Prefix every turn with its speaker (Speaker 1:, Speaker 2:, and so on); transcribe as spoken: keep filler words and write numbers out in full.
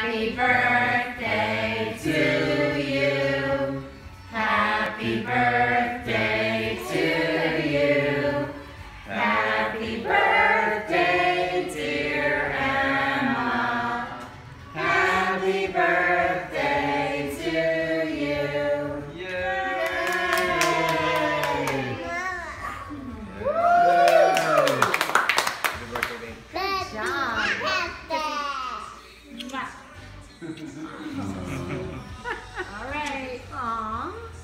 Speaker 1: Happy birthday to you. Happy birthday to you. Happy birthday, dear Emma. Happy birthday to you.
Speaker 2: Yay!
Speaker 1: Good job. All right. Aww.